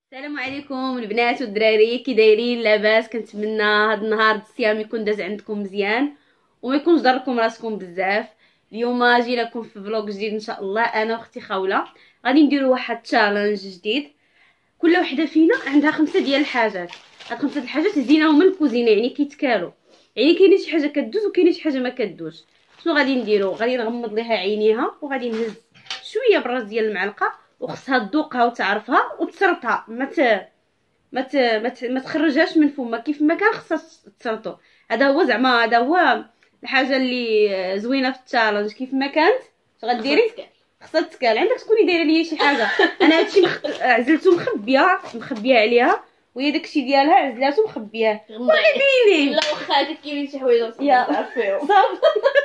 السلام عليكم البنات والدراري، كي دايرين؟ لاباس؟ كنتمنى هاد النهار الصيام يكون داز عندكم مزيان وما يكونش ضركم راسكم بزاف. اليوم جينا لكم في فلوق جديد ان شاء الله. انا واختي خوله غادي نديروا واحد تشالنج جديد. كل وحده فينا عندها 5 ديال الحاجات. هاد 5 الحاجات هزيناهم من الكوزينه، يعني كيتكالوا، يعني كاينه شي حاجه كدوز وكاينه شي حاجه ما كدوز. شنو غادي نديروا؟ غادي نغمض ليها عينيها وغادي نهز شويه بالراس ديال المعلقه وخصها تذوقها وتعرفها وتسرطها. ما تخرجهاش من فمها كيف ما كان، خصها تسرطو. هذا هو زعما، هذا هو الحاجه اللي زوينه في التشالنج. كيف ما كانت اش غديري؟ خصها تتكال. عندك تكوني دايره ليا شي حاجه. انا هادشي عزلته مخبيه عليها، وهي داكشي ديالها عزلاته مخبياه. غديري لا واخا هكا كاينين شي حوايج تعرفيهم صافي.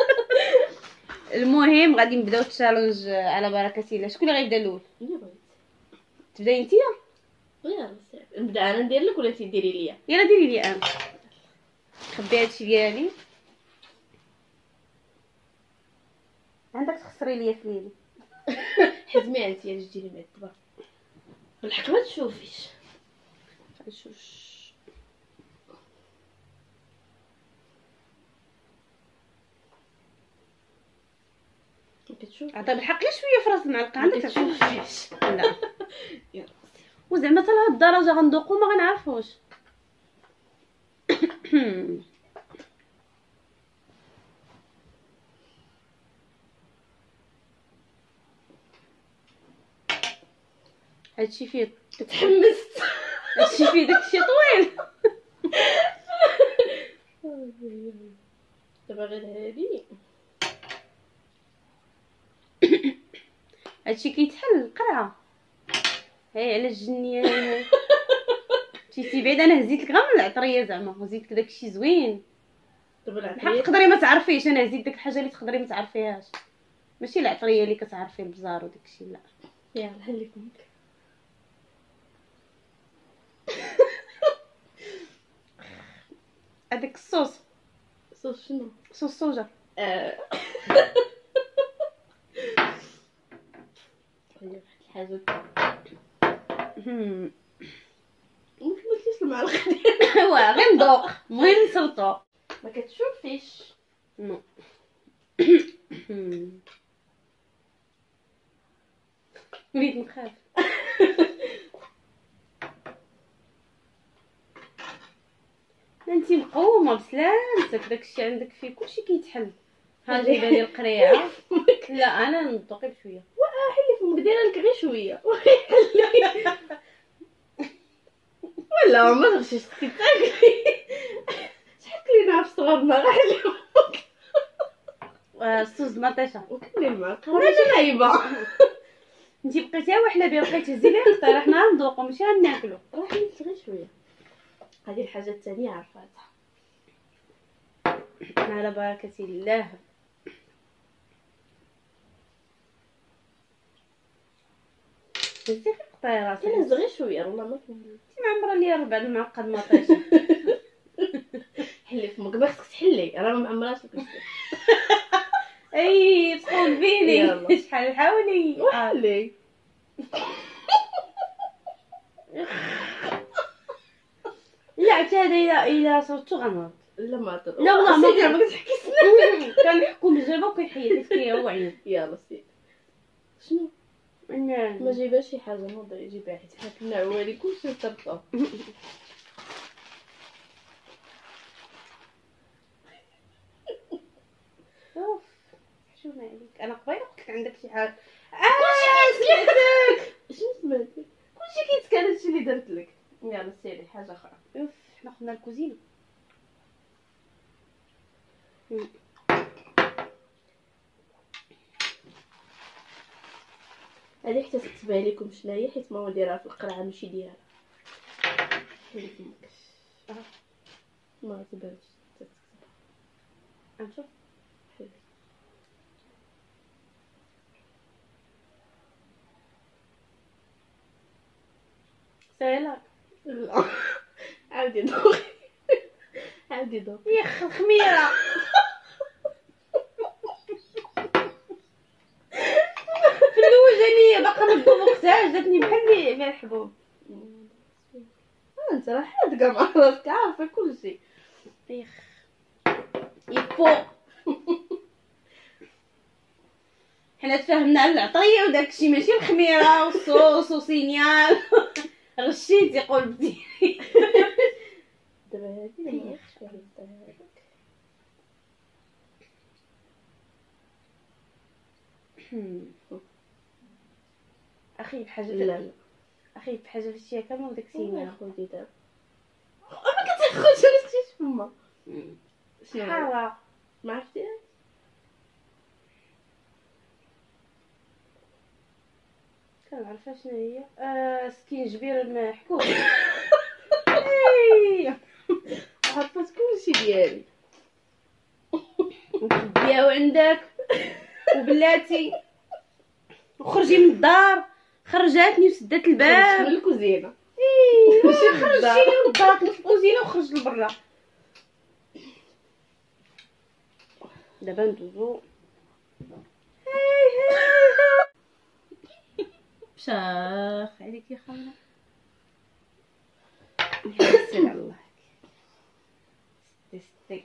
المهم غادي نبداو التشالنج على بركه الله. شكون اللي غيبدا الاول؟ تبداي انت؟ يلا نبدا انا ندير لك ولا انت ديري ليا؟ يلا ديري لي انا. خبي هادشي ديالي. عندك تخسري ليا في ليلي. حزمي انت يا جديري مع الدبر بالحق ما تشوفيش. فنشوش كتشوف عطي بالحق غير شويه في راس المعلقه. عندك تشوفيش؟ لا يلا وزعما حتى لهاد الدرجه غندوقو ما غنعرفوش. هادشي فيه تحمست. هادشي فيه داكشي طويل. دابا غير هادي هادشي كيتحل قرعه. هاي على الجنيه. مشيتي بعيد. انا هزيت لك غير من العطريه، زعما هزيت لك داكشي زوين. دابا بحال العطريه تقدري ما تعرفيش. انا هزيت داك الحاجه اللي تقدري ما تعرفيهاش، ماشي العطريه اللي كتعرفي البزار وداكشي، لا. يلا حلي فمك. هذاك الصوص، صوص شنو؟ صوص صوجا. هي واحد الحاجه ما كملتيش المعلقه ديالك. ايوا غير نذوق، المهم نسلطو. ما كتشوفيش. نو. وليت نخاف. انتي مقومه بسلامتك. داكشي عندك فيه كلشي كيتحل. ها جايبه لي القريعه. لا انا ندوقي بشويه. حلي فمك دايره لك غير شويه. ولا ما تغشيش تاكلي. شحال كلينا في صغرنا غير حلي فمك. الصوص مطيشه وكلي المعلقه ماشي خايبه. انتي بقيتي وحله بيه بقيتي هزي لي اختار. حنا غندوقو ماشي غناكلو. راه حليت غير شويه. هذه الحاجه الثانيه عرفتها. على بركه الله. هزي غير قطعي راسك. كنهز غير شويه والله ما كنت. انتي معمره ليا ربع المعقد مطيشه. حلي فمك ما خصك تحلي راه ما معمراش لك. اي تقول فيني. يلا. شحال حاولي. وحلي. لا حتى هذا الا صرتو غنوض. لا ما تر. لا والله ما سيدي ما كتحكي. كنحكم بالجربه وكيحيد فيا هو عين. يلا سيدي. شنو ما ما جايباش شي حاجه نوضي جيبها حيت حنا كنا عوالي كلشي نطرطو. اوف شو عليك. انا قبيله قلت عندك شي حاجه. سمعتك. شنو سمعتي؟ كلشي كيتكال هادشي اللي درت لك. يلا سيري حاجه اخرى. اوف حنا خدنا الكوزينه. هذه حتى تتبان لكم شناهي حيت ماما دايرها في القرعه ماشي ديالها. حلي فمك. ما تبانش. نشوف. حلي. سهله. لا عاودي دوقي. عاودي دوقي. يا اخي الخميره. في الاول جاني باقا ما ذوقتهاش، جاتني بحال الحبوب. انت راه حاذقه مع راسك عارفه كلشي. اخ يفو. حنا تفاهمنا على العطريه وداكشي، ماشي الخميره والصوص وسينيال. غشيتي قلبتي. دابا هادي ما عرفتش فيها هذاك. اخي بحاجه لا اخي بحاجه فشتيها كامله وداك سيما السينيال. يا خوتي دابا ما كتاخذش راسك فما حاره ما عرفتيهاش. كنعرفها شنو هي. سكينجبير المحكوك. عرفت كلشي ديالي. وتدياو عندك وبلاتي وخرجي من الدار. خرجاتني وسدات من الباب. الكوزينه. ماشي خرجتيني من الدار، كنت في الكوزينه وخرجت لبرا. دابا ندوزو. شاخ عليك يا خاله. يحسن على الله. ستي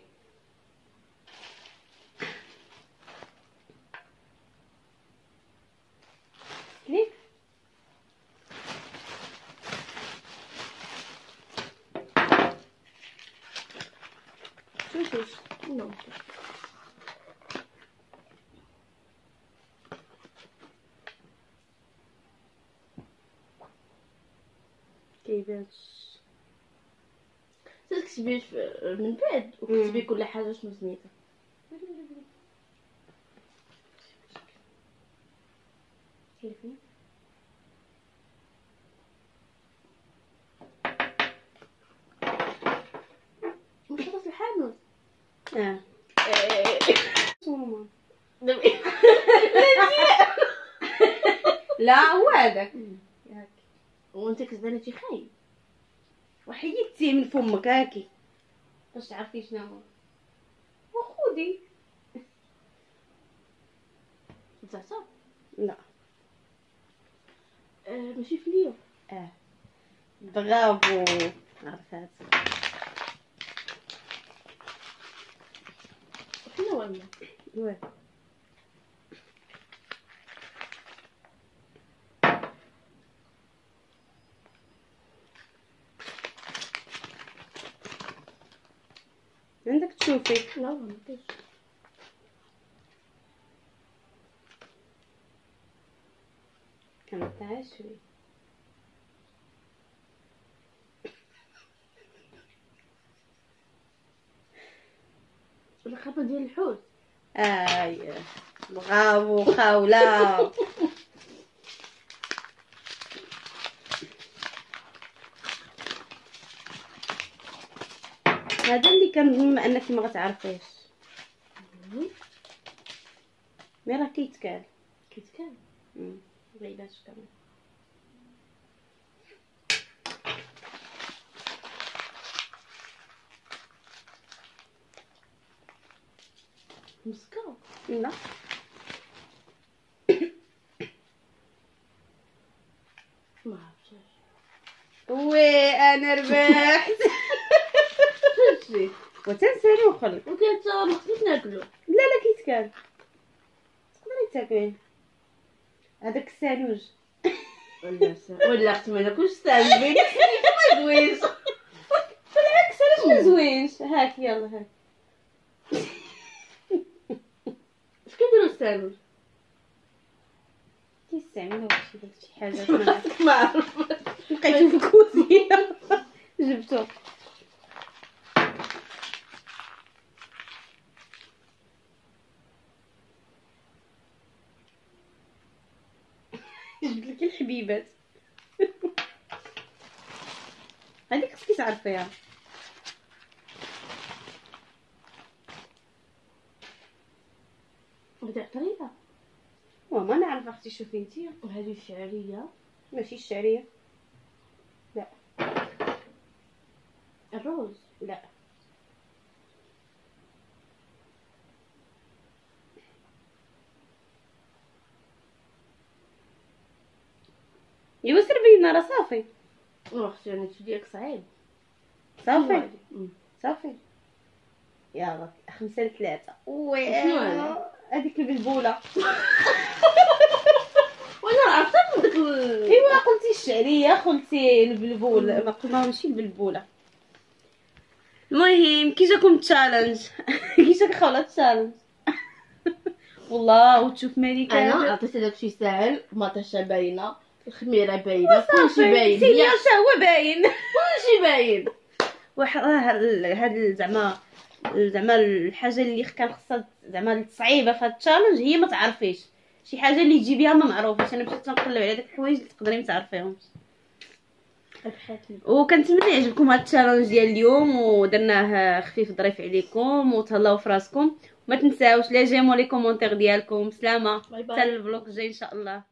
كليك. شوش نو كيبانش. تكتبي من بعد وكتبي كل حاجه شنو سميتها. كيفني واش راس الحانوت. ماما دابا لا هو هذاك. وانت كتزاني شي خايب. وحيدتي من فمك هاكي باش تعرفي شنو هو. وخودي. زعتر لا ماشي في اليوم. برافو. عرفات. فين هو الماء. واه عندك تشوفي. لا ما كاينش. كنعطيها شويه. الخلطه ديال الحوت. برافو خاوله. هذا اللي كنظن انك ما غتعرفيش. مي راه كيتكال. كيتكال. بعيداش كمان. مسكر. لا ما عرفتش. وي انا ربحت. شتي وتنسالي وخلق. وكانت ما خصنيش ناكلو. لا كيتكال تقدري تاكليه. هذاك السالوج. ولا اختي ما ناكلش سالبين. ما زوينش. بالعكس علاش ما زوينش. هاك يلا هاك. اش كيديروا السالوج. كيستعملوه شي حاجه ما ما عرف. لقيتو في الكوزينه جبتو. جبت لك الحبيبات. هذيك خصك تعرفيها. بدي طريقه. وما نعرف اختي. شوفي انتيا. وهذه الشعريه. ماشي الشعريه. لا الروز. لا ايوا سير بينا راه صافي. واختي يعني ديالك صعيب صافي صافي يلا 5-3 وي شنو هذا؟ هذيك البلبوله وانا عرفت داك ايوا قلتي الشعريه قلتي البلبول ما قلنا ماشي البلبوله. المهم كي جاكم التشالنج كي جاك خوله التشالنج والله وتشوف ملكه انا عطيت داكشي ساهل مطيشه باينه الخميره باينه كلشي باين سيدي اش هو باين كلشي باين واحد هاد زعما الحاجه اللي كان خصها زعما الصعيبه في هاد التشالنج هي ما تعرفيش شي حاجه اللي تجيبيها ما معروفاش. انا مشيت نقلب على داك الحوايج اللي تقدري ما تعرفيهمش. وكنتمنى يعجبكم هاد التشالنج ديال اليوم ودرناه خفيف ظريف عليكم وتهلاو في راسكم. ما تنساوش لا جيمو لي كومونتير ديالكم. سلامه حتى الفلوق الجاي ان شاء الله.